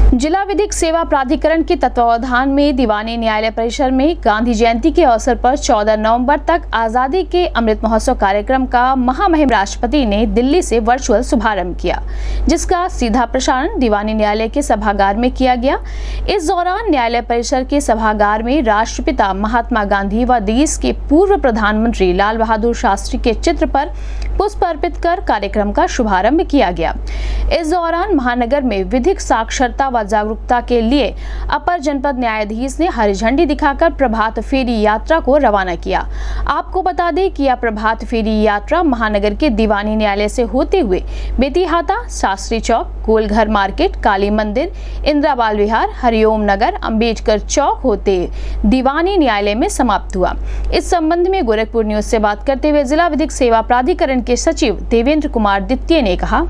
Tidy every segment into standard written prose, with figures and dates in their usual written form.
जिला विधिक सेवा प्राधिकरण के तत्वावधान में दीवानी न्यायालय परिसर में गांधी जयंती के अवसर पर 14 नवंबर तक आजादी के अमृत महोत्सव कार्यक्रम का महामहिम राष्ट्रपति ने दिल्ली से वर्चुअल शुभारंभ किया, जिसका सीधा प्रसारण दीवानी न्यायालय के सभागार में किया गया। इस दौरान न्यायालय परिसर के सभागार में राष्ट्रपिता महात्मा गांधी व देश के पूर्व प्रधानमंत्री लाल बहादुर शास्त्री के चित्र पर पुष्प अर्पित कर कार्यक्रम का शुभारंभ किया गया। इस दौरान महानगर में विधिक साक्षरता व जागरूकता के लिए अपर जनपद न्यायाधीश ने हरी झंडी दिखाकर प्रभात फेरी यात्रा को रवाना किया। आपको बता दें कि यह प्रभात फेरी यात्रा महानगर के दीवानी न्यायालय से होते हुए बेतीहाता, शास्त्री चौक, गोलघर मार्केट, काली मंदिर, इंदिरा बाल विहार, हरिओम नगर, अंबेडकर चौक होते दीवानी न्यायालय में समाप्त हुआ। इस संबंध में गोरखपुर न्यूज से बात करते हुए जिला विधिक सेवा प्राधिकरण के सचिव देवेंद्र कुमार द्वितीय ने कहा,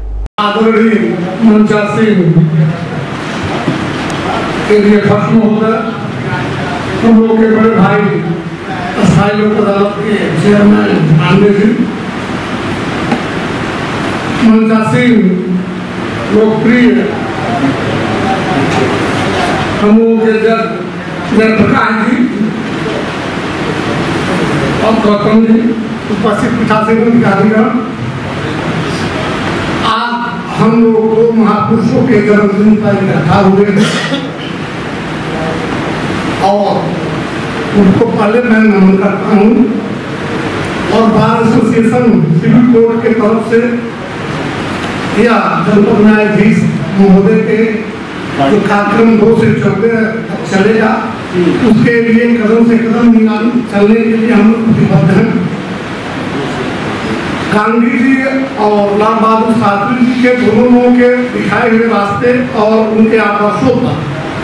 के लिए खत्म होता हम लोग के बड़े भाई अस्थायी लोक अदालत के चेयरमैन आनंद जी, मनसा सिंह लोकप्रिय समूह के जज जयप्रकाश जी और गौतम जी, उपस्थित पीठासीन अधिकारीगण, आज हम लोग दो महापुरुषों के जन्मदिन पर इकट्ठा हुए हैं और उनको पहले मैं नमन करता हूँ और बार एसोसिएशन सिविल कोर्ट के तरफ से या जनपद न्यायाधीश महोदय के जो कार्यक्रम 2 से 14 चलेगा उसके लिए कदम से कदम चलने के लिए हम लोग प्रतिबद्ध हैं। गांधी जी और लाल बहादुर शास्त्री जी के दोनों के दिखाए हुए रास्ते और उनके आदर्शों पर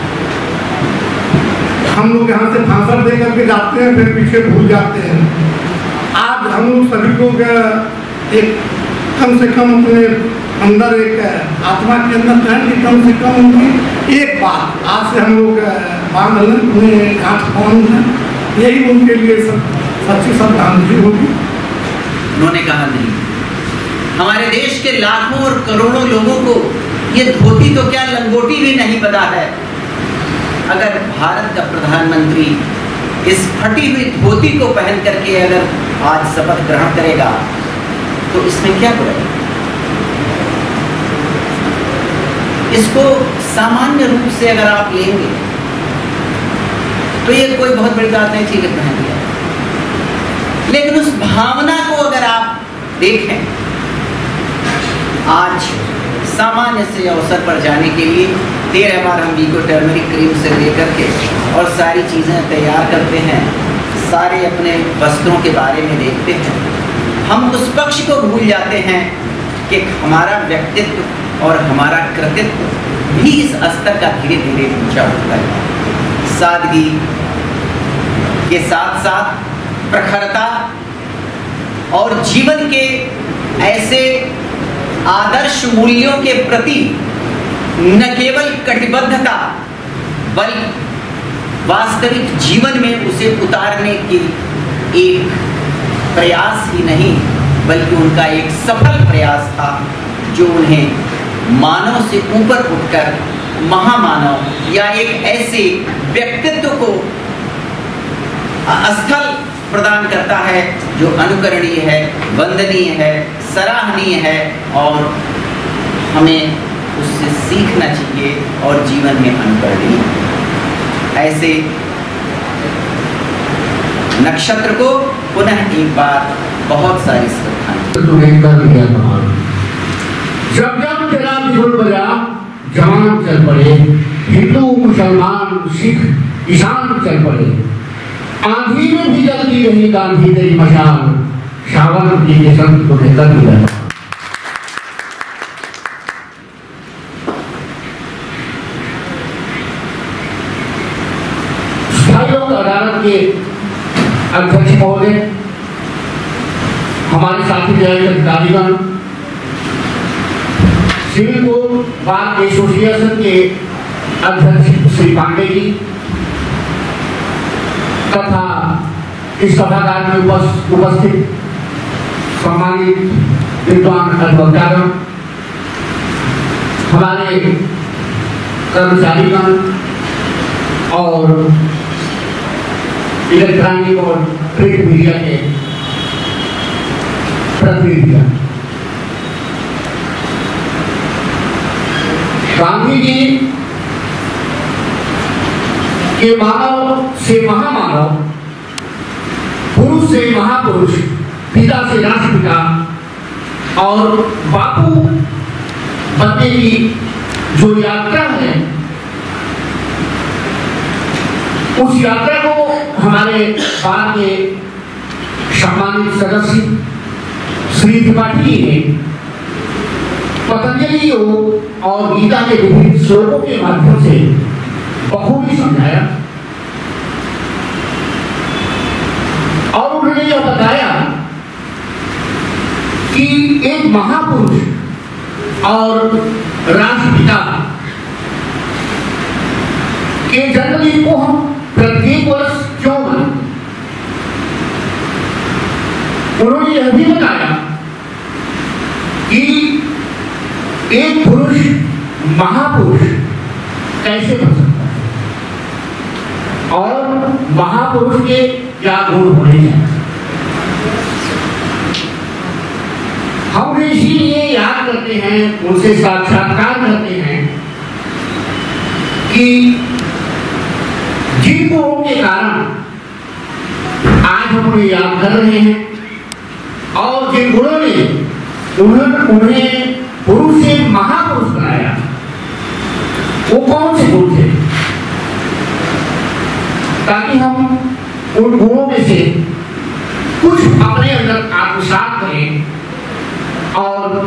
हम लोग यहाँ से भाषण दे करके जाते हैं, फिर पीछे भूल जाते हैं। आज हम लोग सभी लोग एक कम से कम अपने अंदर एक आत्मा के अंदर कहें कि कम से कम उनकी एक बात आज से हम लोग बांध लें, उन्हें गांठ बांध लें, यही उनके लिए सच्ची श्रद्धांजलि होगी। उन्होंने कहा नहीं, हमारे देश के लाखों और करोड़ों लोगों को ये धोती तो क्या लंगोटी भी नहीं पता है। अगर भारत का प्रधानमंत्री इस फटी हुई धोती को पहन करके अगर आज शपथ ग्रहण करेगा तो इसमें क्या बुराई? इसको सामान्य रूप से अगर आप लेंगे तो ये कोई बहुत बड़ी बात नहीं, ठीक है पहन लिया, लेकिन उस भावना को अगर आप देखें, आज सामान्य से अवसर पर जाने के लिए 13 बार हम वीको टर्मरिक क्रीम से लेकर के और सारी चीज़ें तैयार करते हैं, सारे अपने वस्त्रों के बारे में देखते हैं। हम उस पक्ष को भूल जाते हैं कि हमारा व्यक्तित्व और हमारा कृतित्व भी इस स्तर का धीरे धीरे ऊंचा उठता है। सादगी के साथ साथ प्रखरता और जीवन के ऐसे आदर्श मूल्यों के प्रति न केवल कटिबद्धता बल्कि वास्तविक जीवन में उसे उतारने की एक प्रयास ही नहीं बल्कि उनका एक सफल प्रयास था, जो उन्हें मानव से ऊपर उठकर महामानव या एक ऐसे व्यक्तित्व को स्थल प्रदान करता है जो अनुकरणीय है, वंदनीय है, सराहनीय है और हमें उससे सीखना चाहिए और जीवन में अनुकरणीय। ऐसे नक्षत्र को पुनः एक बार बहुत सारी श्रद्धाएं। जब जब तेरा बिगुल बजा जवान चल पड़े, हिंदू मुसलमान सिख ईसान चल पड़े, आंधी में भी जलती रही गांधी तेरी मशाल, सावन जी के संत को लेकर मिला। अदालत के अध्यक्ष महोदय, हमारे साथी न्यायिक अधिकारीगण, सिविल कोर्ट बार एसोसिएशन के अध्यक्ष श्री पांडे जी तथा इस सभागार में उपस्थित सम्मानित विद्वान अधिवक्तागण, हमारे कर्मचारीगण और इलेक्ट्रॉनिक और प्रिंट मीडिया के प्रतिनिधिगण, गांधी जी के मानव से महामानव, पुरुष से महापुरुष, पिता से राष्ट्रपिता और बापू बनने की जो यात्रा है, उस यात्रा को हमारे बाद के सम्मानित सदस्य श्री त्रिपाठी ने पतंजलि योग और गीता के विभिन्न श्लोकों के माध्यम से बखूबी समझाया और उन्होंने यह बताया कि एक महापुरुष और राष्ट्रपिता के जन्मदिन को हम प्रत्येक वर्ष क्यों मनाते। उन्होंने यह भी बताया कि एक पुरुष महापुरुष कैसे बन सकता है और महापुरुष के क्या गुण होने चाहिए। हम इसीलिए याद करते हैं, उनसे साक्षात्कार करते हैं कि जिन गुणों के कारण आज हम उन्हें याद कर रहे हैं और जिन गुणों ने उन्हें पुरुष से महापुरुष बनाया, वो कौन से गुण थे, ताकि हम उन गुणों में से कुछ अपने अंदर आत्मसात करें और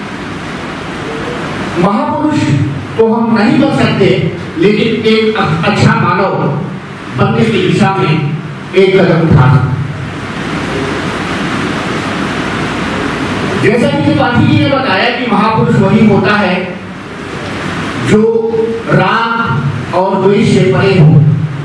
महापुरुष तो हम नहीं बन सकते, लेकिन एक अच्छा मानव बनने की दिशा में एक कदम उठा सकते। जैसा कि त्रिपाठी जी ने बताया कि महापुरुष वही होता है जो राग और द्वेष से परे हो।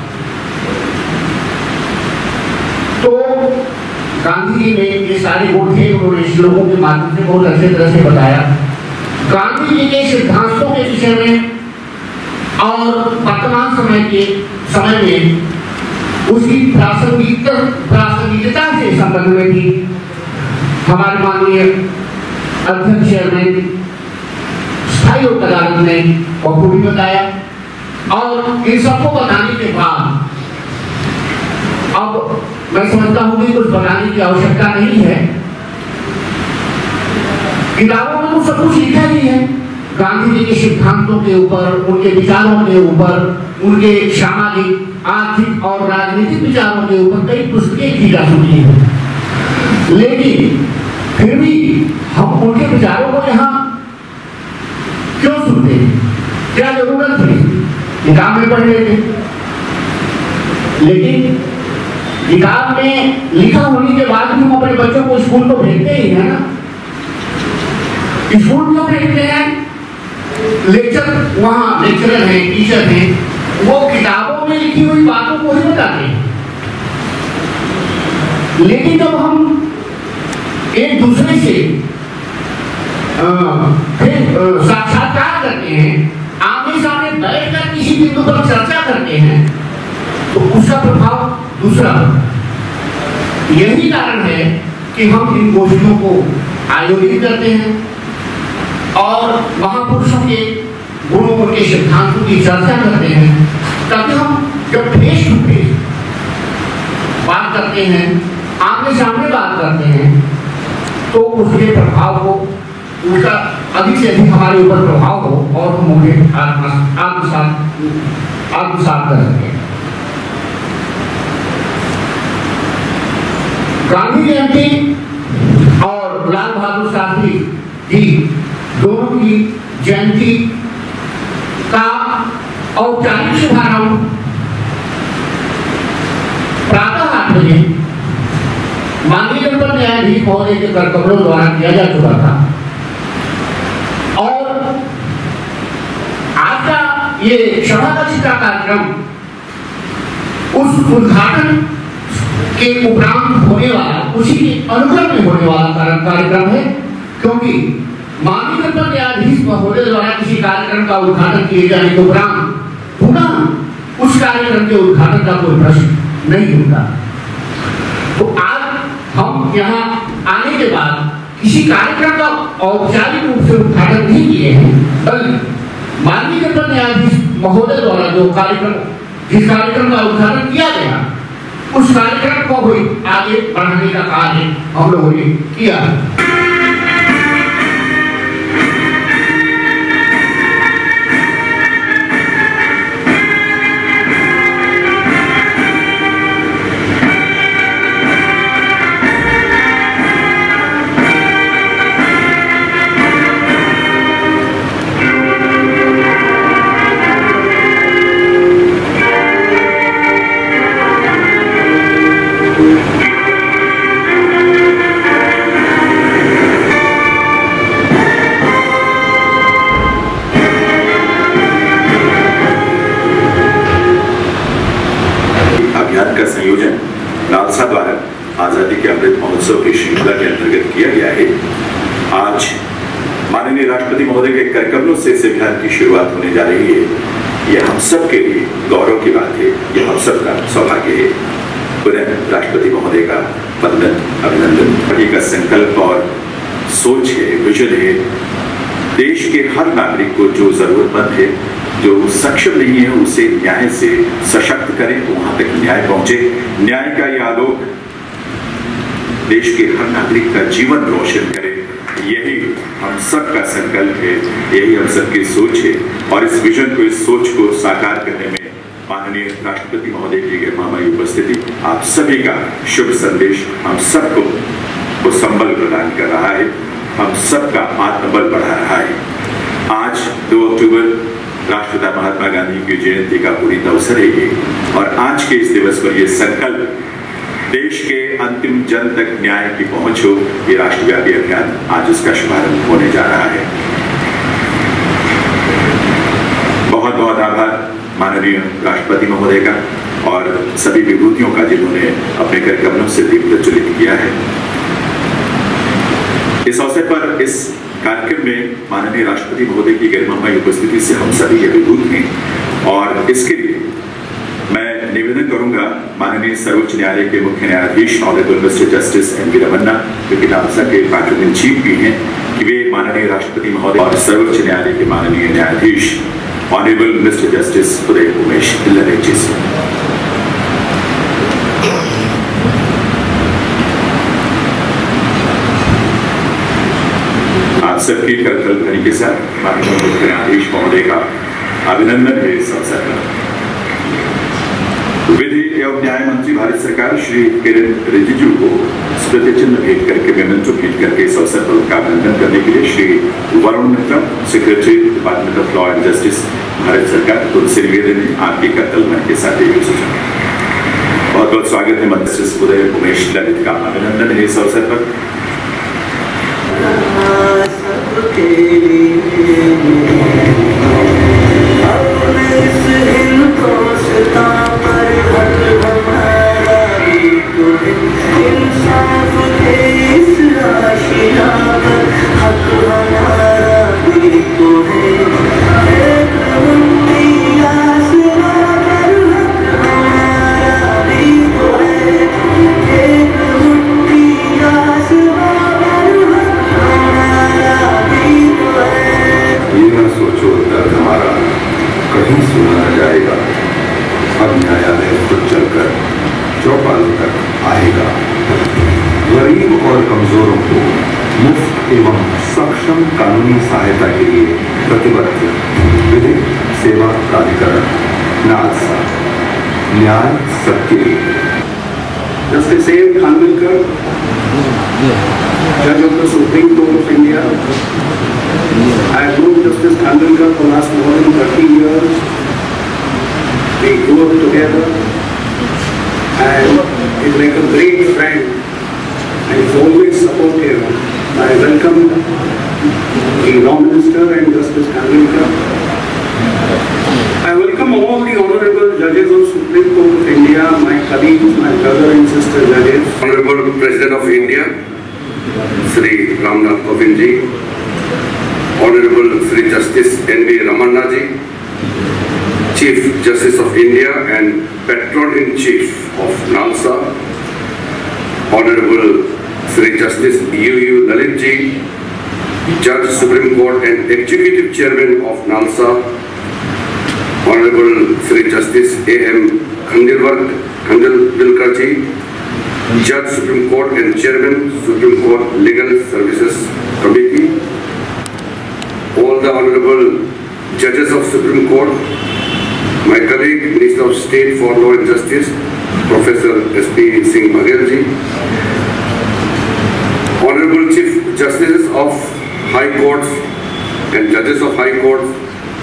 तो गांधी जी ने ये सारे गुण थे, उन्होंने श्लोकों के माध्यम से बहुत अच्छे तरह से बताया। गांधी जी के सिद्धांतों के विषय में और वर्तमान समय में उसकी प्रासंगिकता से संबंध में भी हमारे माननीय अध्यक्ष चेयरमैन स्थायी लोक अदालत ने बखूबी बताया और इन सबको बताने के बाद अब मैं समझता हूं कि कुछ बताने की आवश्यकता नहीं है। किताबों में तो सब कुछ लिखा ही है, गांधी जी के सिद्धांतों के ऊपर, उनके विचारों के ऊपर, उनके सामाजिक, आर्थिक और राजनीतिक विचारों के ऊपर कई पुस्तकें की जा चुकी हैं। लेकिन फिर भी हम उनके विचारों को यहाँ क्यों सुनते हैं? क्या जरूरत है? किताब में पढ़ लेते, लेकिन किताब में लिखा होने के बाद भी हम अपने बच्चों को स्कूल तो भेजते ही है ना। स्कूल क्यों भेजते हैं? वहाँ लेक्चरर हैं, टीचर हैं, वो किताबों में लिखी हुई बातों को ही बताते हैं। लेकिन जब हम एक दूसरे से साक्षात्कार करते हैं, आमने सामने बैठकर किसी बिंदु पर चर्चा करते हैं, तो उसका प्रभाव दूसरा होता है। यही कारण है कि हम इन गोष्ठियों को आयोजित करते हैं और महापुरुषों के गुणों, उनके सिद्धांतों की चर्चा करते हैं, ताकि हम जब फेस टू फेस बात करते हैं, आमने सामने बात करते हैं, तो उसके प्रभाव को, उसका अधिक से अधिक हमारे ऊपर प्रभाव हो और हम उन्हें आत्मसात कर सकें। गांधी जयंती और लाल बहादुर शास्त्री जी दोनों की जयंती का औपचारिक शुभारंभ प्रातः 8 बजे माननीय जनपद न्यायाधीश महोदय के करकमलों द्वारा किया जा चुका था और आज का ये सभाकक्ष का कार्यक्रम उस उद्घाटन के उपरांत होने वाला, उसी के अनुक्रम में होने वाला कार्यक्रम है, क्योंकि माननीय न्यायाधीश महोदय द्वारा किसी कार्यक्रम का उद्घाटन किए जाने के उपरांत पुनः उस कार्यक्रम के उद्घाटन का कोई प्रश्न नहीं होता। तो आज हम यहाँ आने के बाद किसी कार्यक्रम का औपचारिक रूप से उद्घाटन नहीं किए हैं, बल्कि माननीय न्यायाधीश महोदय द्वारा जिस कार्यक्रम का उद्घाटन किया गया उस कार्यक्रम को भी आगे बढ़ाने का कार्य हम लोगों ने किया। का संयोजन नालसा द्वारा आजादी के अमृत महोत्सव की श्रृंखला के अंतर्गत किया गया है। आज माननीय राष्ट्रपति महोदय के कार्यक्रमों से इस अभियान की शुरुआत होने जा रही है। यह हम सब के लिए गौरव की बात है, यह हम सब का सौभाग्य है। पुनः राष्ट्रपति महोदय का वंदन, अभिनंदन। का संकल्प और सोच है, विजन है, देश के हर नागरिक को जो जरूरतमंद है, जो सक्षम नहीं है, उसे न्याय से सशक्त करें, वहां तक न्याय पहुंचे। न्याय का यह आलोक देश के हर नागरिक का जीवन रोशन करे, यही हम सबका संकल्प है, यही हम सबकी सोच है। और इस विजन को, इस सोच को साकार करने में माननीय राष्ट्रपति महोदय की गरिमामयी उपस्थिति, आप सभी का शुभ संदेश हम सबको वो संबल प्रदान कर रहा है, हम सबका आत्मबल बढ़ा रहा है। आज 2 अक्टूबर राष्ट्रपिता महात्मा गांधी की जयंती का पुनीत अवसर है ये, और आज के इस दिवस पर यह संकल्प देश के अंतिम जन तक न्याय की पहुंच हो, ये राष्ट्रव्यापी अभियान आज इसका शुभारंभ होने जा रहा है। बहुत बहुत आभार माननीय राष्ट्रपति महोदय का और सभी विभूतियों का जिन्होंने अपने कार्यक्रमों से दीप प्रज्वलित किया है। इस अवसर पर इस कार्यक्रम में माननीय राष्ट्रपति महोदय की गरिमामयी उपस्थिति से हम सभी अभिभूत हैं, और इसके लिए मैं निवेदन करूंगा माननीय सर्वोच्च न्यायालय के मुख्य न्यायाधीश honourable mister justice N V Ramana, जो कि नालसा के पैट्रन इन चीफ भी हैं, कि वे माननीय राष्ट्रपति महोदय और सर्वोच्च न्यायालय के माननीय न्यायाधीश honourable mister justice Uday Umesh इल्लरे जी से आप सबकी करतल ध्वनि के साथ माननीय मुख्य न्यायाधीश महोदय का अभिनंदन है। इस अवसर पर विधि एवं न्याय मंत्री भारत सरकार श्री किरेन रिजिजू को स्मृति चिन्ह भेंट करके मेमेंटो भेंट करके इस अवसर पर उनका अभिनंदन करने के लिए Shri Varun Mitra, secretary department of law and justice Bharat सरकार, उनसे निवेदन है आपकी करतल ध्वनि के साथ बहुत बहुत स्वागत है। मंत्री उदय उमेश ललित का अभिनंदन है इस अवसर पर। गरीब और कमजोरों को मुफ्त एवं सक्षम कानूनी सहायता के लिए प्रतिबद्ध विधिक सेवा प्राधिकरण नालसा, न्याय सबके लिए। Justice A. Khanvilkar, Judge of the Supreme Court of India. I have known Justice Khanvilkar for the last more than 30 years. We grew up together, and he's like a great friend, and he's always supportive. I welcome the Law Minister and Justice Khanvilkar. I welcome all the honorable judges of Supreme Court of India, my colleagues, my brother and sister judges. Honorable President of India, Shri Ramnath Kovind ji, Honorable Sri Justice N.V. Ramanna Ji, Chief Justice of India and Patron-in-Chief of NALSA, Honorable Sri Justice U.U. Lalit Ji, Judge Supreme Court and Executive Chairman of NALSA, Honorable Sri Justice A.M. Khandilwalkar Ji, Judge Supreme Court and Chairman Supreme Court Legal Services Committee, all the Honorable Judges of Supreme Court, my colleague Minister of State for Law and Justice, Professor S.P. Singh Baghel Ji, Honorable Chief Justices of High Courts and Judges of High Courts,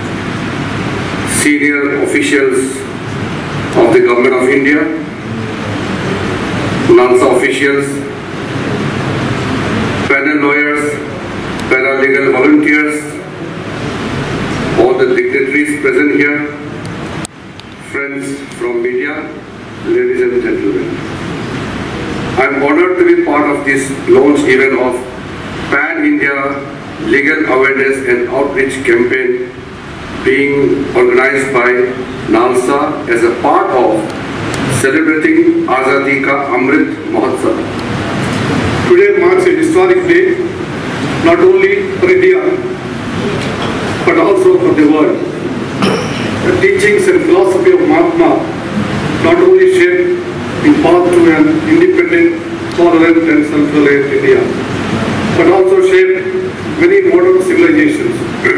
senior officials of the Government of India, NALSA officials, panel lawyers, paralegal volunteers, all the dignitaries present here, friends from media, ladies and gentlemen. I am honored to be part of this launch event of Pan-India Legal Awareness and Outreach Campaign being organized by NALSA as a part of celebrating Azadi Ka Amrit Mahotsav. Today marks a historic day, not only for India, but also for the world. The teachings and philosophy of Mahatma not only shaped the path to an independent, tolerant and self-reliant India, but also shaped many modern civilizations.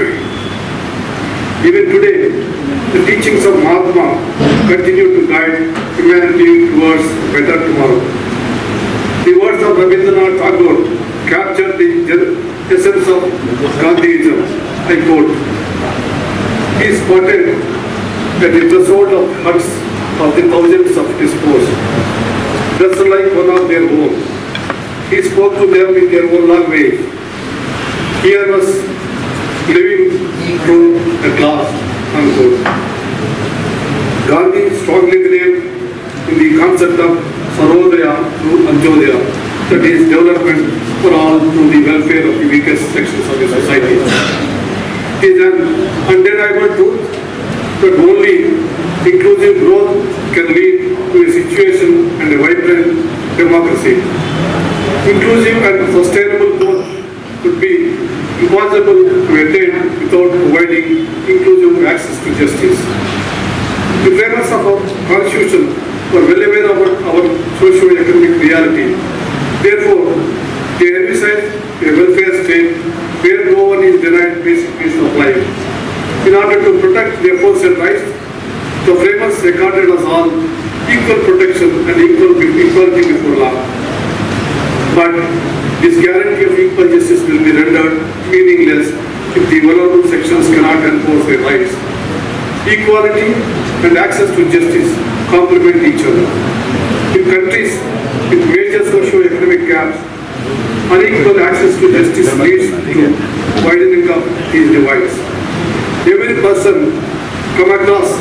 Even today, the teachings of Mahatma continue to guide humanity towards a better tomorrow. The words of Rabindranath Tagore captured the essence of Gandhiism. I quote, "He is spotted at the threshold of huts of the thousands of disposed, just like one of their own. He spoke to them in their own language. Here was living through at last." Unquote. Gandhi strongly believed in the concept of Sarodaya through Antyodaya, that is development for all through the welfare of the weakest sections of the society. It is an undeniable truth that only inclusive growth can lead to a situation and a vibrant democracy. Inclusive and sustainable growth could be impossible to attain without providing inclusive access to justice. The framers of our Constitution were well aware of our socio-economic reality. Therefore, they emphasize a welfare state where no one is denied basic piece of life. In order to protect their force and rights, the framers accorded us all equal protection and equality before law. But this guarantee of equal justice will be rendered meaningless if the vulnerable sections cannot enforce their rights. Equality and access to justice complement each other. In countries with major socio-economic gaps, unequal access to justice leads to widening of these divides. Every person comes across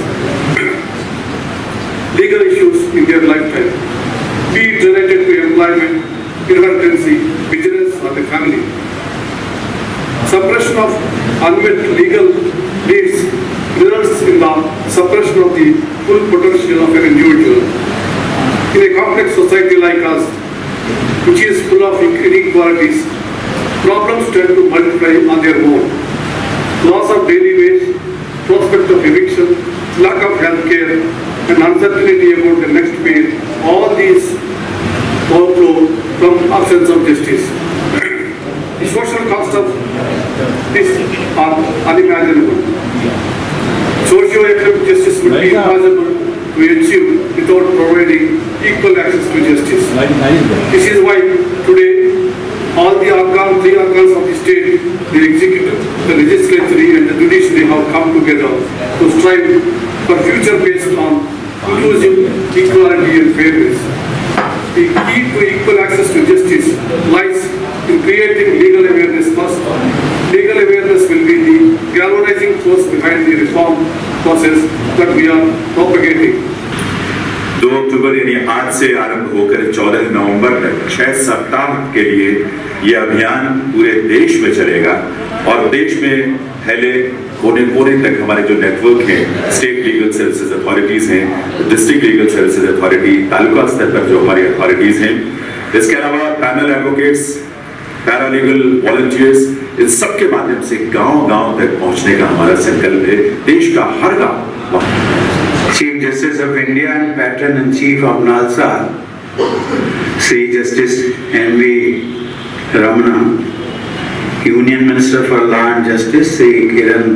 legal issues in their lifetime, be it related to employment, inheritancy, business, or the family. Suppression of unmet legal needs results in the suppression of the full potential of an individual. In a complex society like us, which is full of inequalities, problems tend to multiply on their own. Loss of daily wage, prospect of eviction, lack of health care, and uncertainty about the next meal, all these overflow from absence of justice. The social cost of this are unimaginable. Socio-economic justice would be impossible to achieve without providing equal access to justice. This is why today all the three organs of the state, the executive, the legislature and the judiciary have come together to strive for future based on inclusive equality and fairness. The key to equal access to justice lies in creating legal awareness first. Legal awareness will be the galvanizing force behind the reform process that we are propagating. 2 अक्टूबर यानी आज से आरंभ होकर 14 नवंबर तक 6 सप्ताह के लिए ये अभियान पूरे देश में चलेगा और देश में फैले कोने कोने तक हमारे जो नेटवर्क हैं, स्टेट लीगल सर्विसेज अथॉरिटीज हैं, district legal services authority, taluka स्तर पर जो हमारी अथॉरिटीज हैं, इसके अलावा पैनल एडवोकेट्स, पैरालीगल वॉलंटियर्स, इन सबके माध्यम से गांव-गांव तक पहुंचने का हमारा संकल्प है। देश का हर गांव। Chief Justice of India and Patron and Chief of NALSA, Sri Justice M.V. Ramana, Union Minister for Law and Justice, Sri Kiran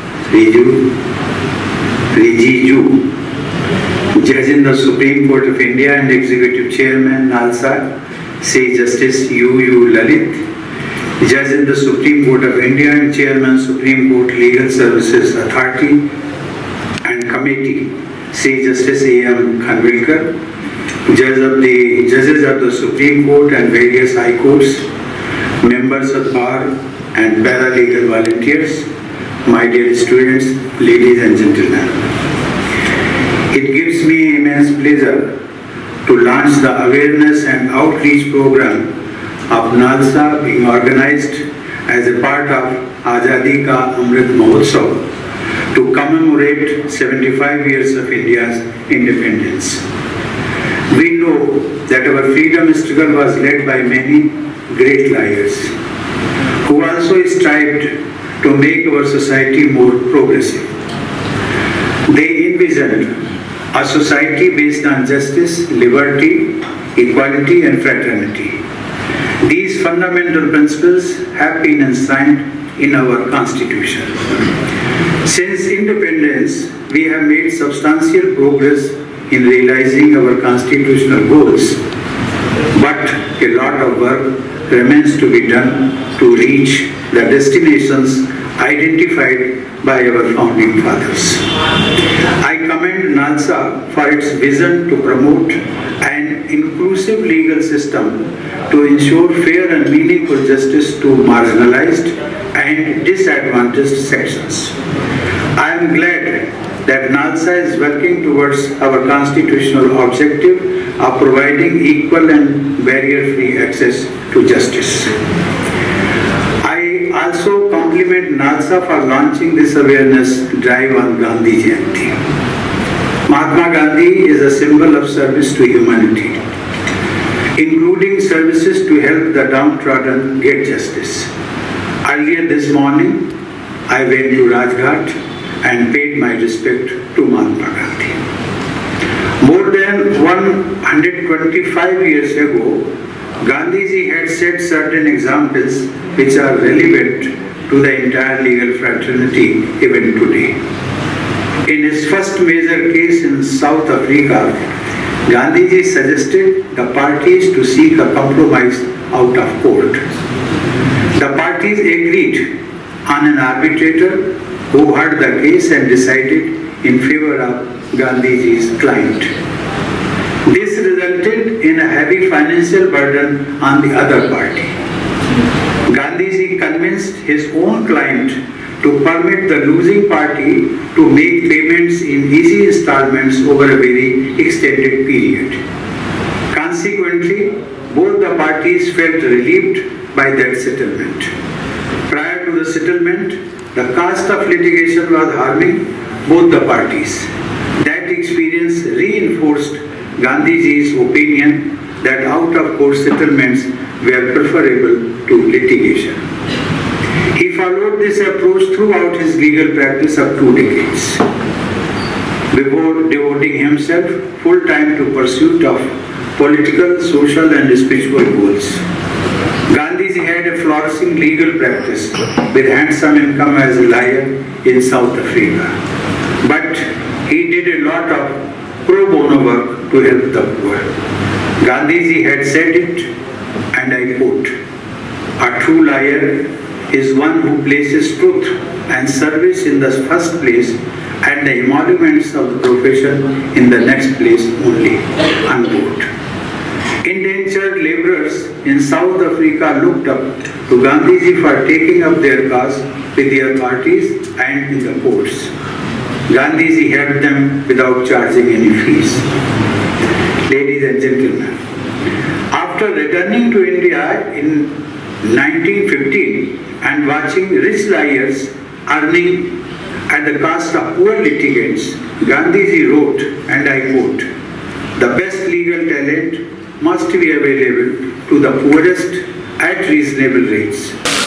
Rijiju, Judge in the Supreme Court of India and Executive Chairman NALSA, Sri Justice U.U. Lalit, Judge in the Supreme Court of India and Chairman Supreme Court Legal Services Authority and Committee, Sri Justice A.M. Khanvilkar, Judges of the Supreme Court and various High Courts, members of bar and paralegal volunteers, my dear students, ladies and gentlemen. It gives me immense pleasure to launch the awareness and outreach program of NALSA being organized as a part of Azadi Ka Amrit Mahotsav to commemorate 75 years of India's independence. We know that our freedom struggle was led by many great liars who also strived to make our society more progressive. They envisioned a society based on justice, liberty, equality and fraternity. These fundamental principles have been enshrined in our Constitution. Since independence, we have made substantial progress in realizing our constitutional goals, but a lot of work remains to be done to reach the destinations identified by our founding fathers. I commend NALSA for its vision to promote an inclusive legal system to ensure fair and meaningful justice to marginalized and disadvantaged sections. I am glad that NALSA is working towards our constitutional objective of providing equal and barrier-free access to justice. I also compliment NALSA for launching this awareness drive on Gandhi Jayanti. Mahatma Gandhi is a symbol of service to humanity, including services to help the downtrodden get justice. Earlier this morning, I went to Rajghat and paid my respect to Mahatma Gandhi. More than 125 years ago, Gandhiji had set certain examples which are relevant to the entire legal fraternity even today. In his first major case in South Africa, Gandhiji suggested the parties to seek a compromise out of court. The parties agreed on an arbitrator who heard the case and decided in favor of Gandhiji's client. This resulted in a heavy financial burden on the other party. Gandhiji convinced his own client to permit the losing party to make payments in easy installments over a very extended period. Consequently, both the parties felt relieved by that settlement. Prior to the settlement, the cost of litigation was harming both the parties. That experience reinforced Gandhiji's opinion that out-of-court settlements were preferable to litigation. He followed this approach throughout his legal practice of 2 decades, before devoting himself full-time to pursuit of political, social and spiritual goals. Gandhiji had a flourishing legal practice with handsome income as a lawyer in South Africa. But he did a lot of pro bono work to help the poor. Gandhiji had said it, and I quote, "A true lawyer is one who places truth and service in the first place and the emoluments of the profession in the next place only," unquote. Indentured laborers in South Africa looked up to Gandhiji for taking up their cause with their parties and in the courts. Gandhiji helped them without charging any fees. Ladies and gentlemen, after returning to India in 1915 and watching rich liars earning at the cost of poor litigants, Gandhiji wrote, and I quote, "The best legal talent must be available to the poorest at reasonable rates."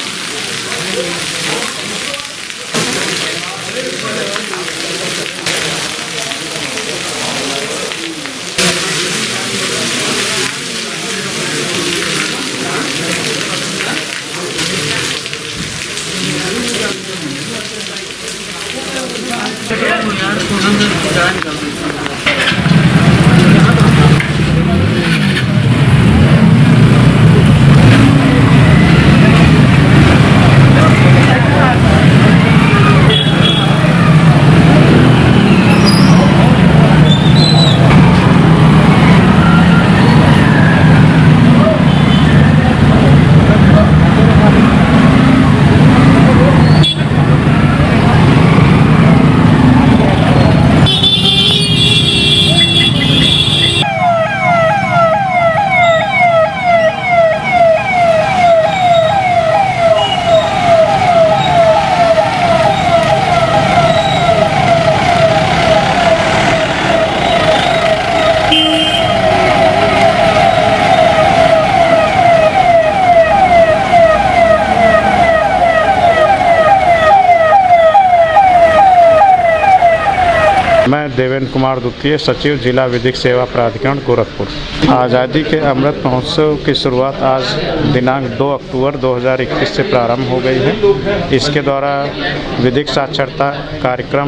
मैं देवेंद्र कुमार द्वितीय, सचिव जिला विधिक सेवा प्राधिकरण गोरखपुर। आज़ादी के अमृत महोत्सव की शुरुआत आज दिनांक 2 अक्टूबर 2021 से प्रारंभ हो गई है। इसके द्वारा विधिक साक्षरता कार्यक्रम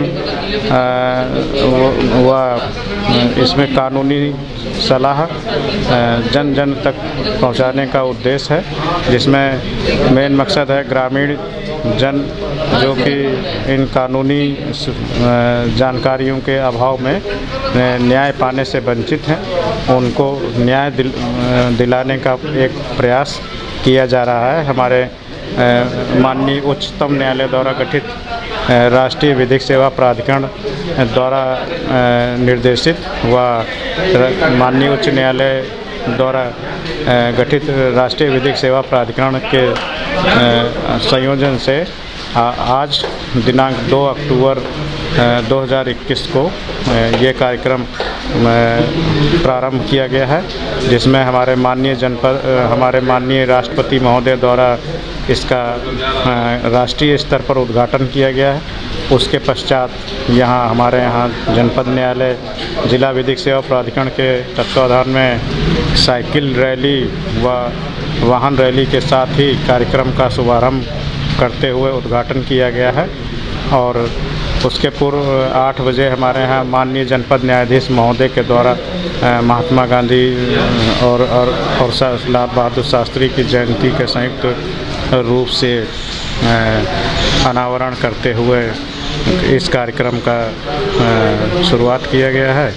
व इसमें कानूनी सलाह जन जन तक पहुंचाने का उद्देश्य है, जिसमें मेन मकसद है ग्रामीण जन जो कि इन कानूनी जानकारियों के अभाव में न्याय पाने से वंचित हैं, उनको न्याय दिलाने का एक प्रयास किया जा रहा है। हमारे माननीय उच्चतम न्यायालय द्वारा गठित राष्ट्रीय विधिक सेवा प्राधिकरण द्वारा निर्देशित व माननीय उच्च न्यायालय द्वारा गठित राष्ट्रीय विधिक सेवा प्राधिकरण के संयोजन से आज दिनांक 2 अक्टूबर 2021 को ये कार्यक्रम प्रारंभ किया गया है, जिसमें हमारे माननीय राष्ट्रपति महोदय द्वारा इसका राष्ट्रीय स्तर पर उद्घाटन किया गया है। उसके पश्चात हमारे यहाँ जनपद न्यायालय जिला विधिक सेवा प्राधिकरण के तत्वाधान में साइकिल रैली व वाहन रैली के साथ ही कार्यक्रम का शुभारंभ करते हुए उद्घाटन किया गया है। और उसके पूर्व 8 बजे हमारे यहाँ माननीय जनपद न्यायाधीश महोदय के द्वारा महात्मा गांधी और लाल बहादुर शास्त्री की जयंती के संयुक्त रूप से अनावरण करते हुए इस कार्यक्रम का शुरुआत किया गया है।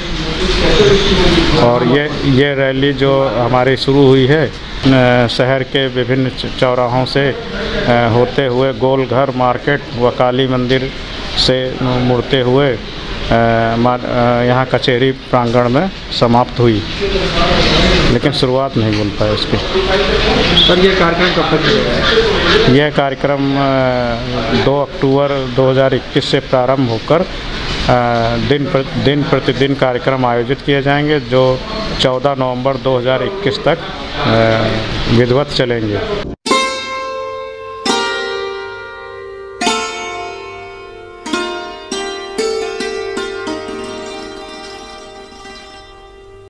और ये रैली जो हमारी शुरू हुई है शहर के विभिन्न चौराहों से होते हुए गोलघर मार्केट व काली मंदिर से मुड़ते हुए यहाँ कचहरी प्रांगण में समाप्त हुई, लेकिन शुरुआत नहीं बोल पाए इसकी। सर, ये कार्यक्रम कब तक चलेगा? यह कार्यक्रम 2 अक्टूबर 2021 से प्रारंभ होकर दिन प्रतिदिन कार्यक्रम आयोजित किए जाएंगे, जो 14 नवंबर 2021 तक विधिवत चलेंगे।